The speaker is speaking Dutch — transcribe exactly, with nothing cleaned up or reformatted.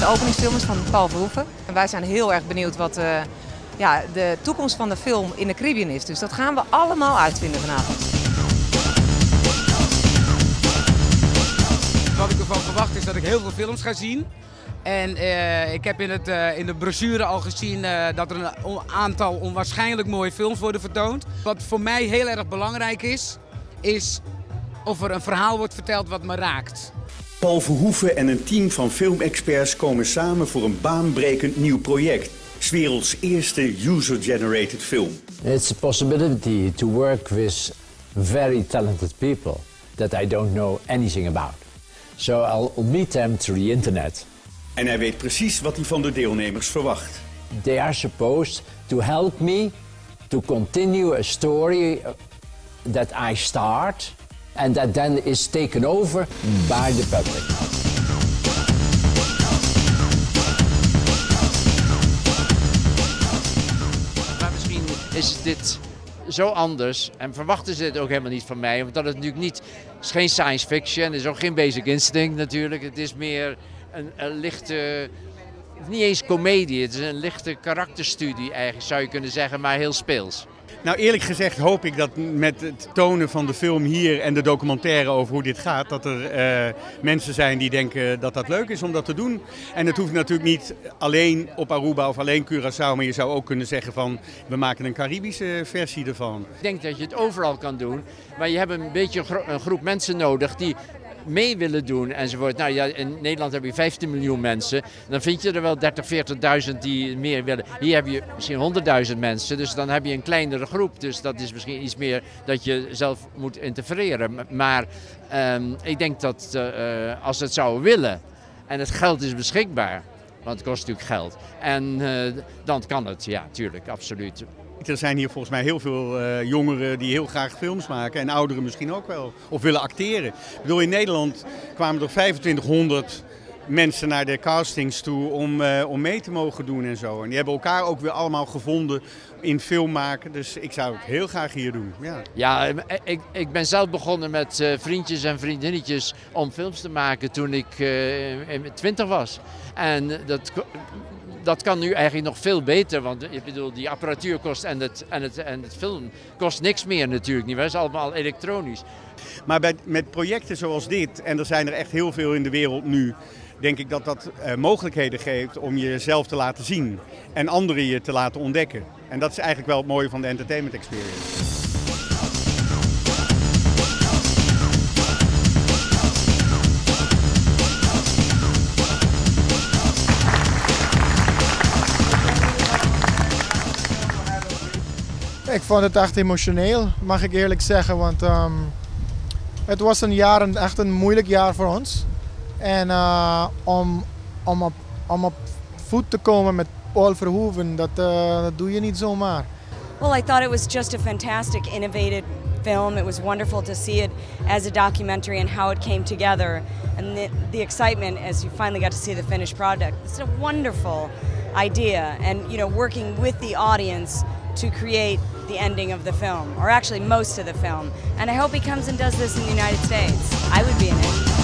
de openingsfilm is van Paul Verhoeven. En wij zijn heel erg benieuwd wat uh, ja, de toekomst van de film in de Caribbean is. Dus dat gaan we allemaal uitvinden vanavond. Wat ik ervan verwacht is dat ik heel veel films ga zien. En uh, ik heb in, het, uh, in de brochure al gezien uh, dat er een aantal onwaarschijnlijk mooie films worden vertoond. Wat voor mij heel erg belangrijk is, is of er een verhaal wordt verteld wat me raakt. Paul Verhoeven en een team van filmexperts komen samen voor een baanbrekend nieuw project. 's werelds eerste user-generated film. It's a possibility to work with very talented people that I don't know anything about. So I'll meet them through the internet. En hij weet precies wat hij van de deelnemers verwacht. They are supposed to help me to continue a story that I start and that then is taken over by the public. Maar misschien is dit zo anders en verwachten ze het ook helemaal niet van mij, omdat het natuurlijk niet, het is geen science fiction, het is ook geen Basic Instinct natuurlijk, het is meer een, een lichte, niet eens komedie, het is een lichte karakterstudie eigenlijk zou je kunnen zeggen, maar heel speels. Nou eerlijk gezegd hoop ik dat met het tonen van de film hier en de documentaire over hoe dit gaat, dat er uh, mensen zijn die denken dat dat leuk is om dat te doen. En het hoeft natuurlijk niet alleen op Aruba of alleen Curaçao, maar je zou ook kunnen zeggen van we maken een Caribische versie ervan. Ik denk dat je het overal kan doen, maar je hebt een beetje een, gro een groep mensen nodig die mee willen doen enzovoort. Nou ja, in Nederland heb je vijftien miljoen mensen. Dan vind je er wel dertig, veertigduizend die meer willen. Hier heb je misschien honderdduizend mensen. Dus dan heb je een kleinere groep. Dus dat is misschien iets meer dat je zelf moet integreren. Maar um, ik denk dat uh, als ze het zouden willen en het geld is beschikbaar. Want het kost natuurlijk geld. En uh, dan kan het, ja, tuurlijk, absoluut. Er zijn hier volgens mij heel veel uh, jongeren die heel graag films maken en ouderen misschien ook wel, of willen acteren. Ik bedoel, in Nederland kwamen er vijfentwintighonderd mensen naar de castings toe om, uh, om mee te mogen doen en zo. En die hebben elkaar ook weer allemaal gevonden in film maken, dus ik zou het heel graag hier doen. Ja, ja ik, ik ben zelf begonnen met uh, vriendjes en vriendinnetjes om films te maken toen ik uh, twintig was. En dat... Dat kan nu eigenlijk nog veel beter, want ik bedoel, die apparatuur kost en het, en het, en het film kost niks meer natuurlijk niet. Het is allemaal elektronisch. Maar bij, met projecten zoals dit, en er zijn er echt heel veel in de wereld nu, denk ik dat dat uh, mogelijkheden geeft om jezelf te laten zien en anderen je te laten ontdekken. En dat is eigenlijk wel het mooie van de entertainment experience. Ik vond het echt emotioneel, mag ik eerlijk zeggen, want um, het was een jaar, een, echt een moeilijk jaar voor ons. En uh, om, om, op, om op voet te komen met Paul Verhoeven, dat, uh, dat doe je niet zomaar. Well, I thought it was just a fantastic, innovative film. It was wonderful to see it as a documentary and how it came together. And the, the excitement as you finally got to see the finished product. It's a wonderful idea, and you know, working with the audience to create the ending of the film, or actually most of the film. And I hope he comes and does this in the United States. I would be in it.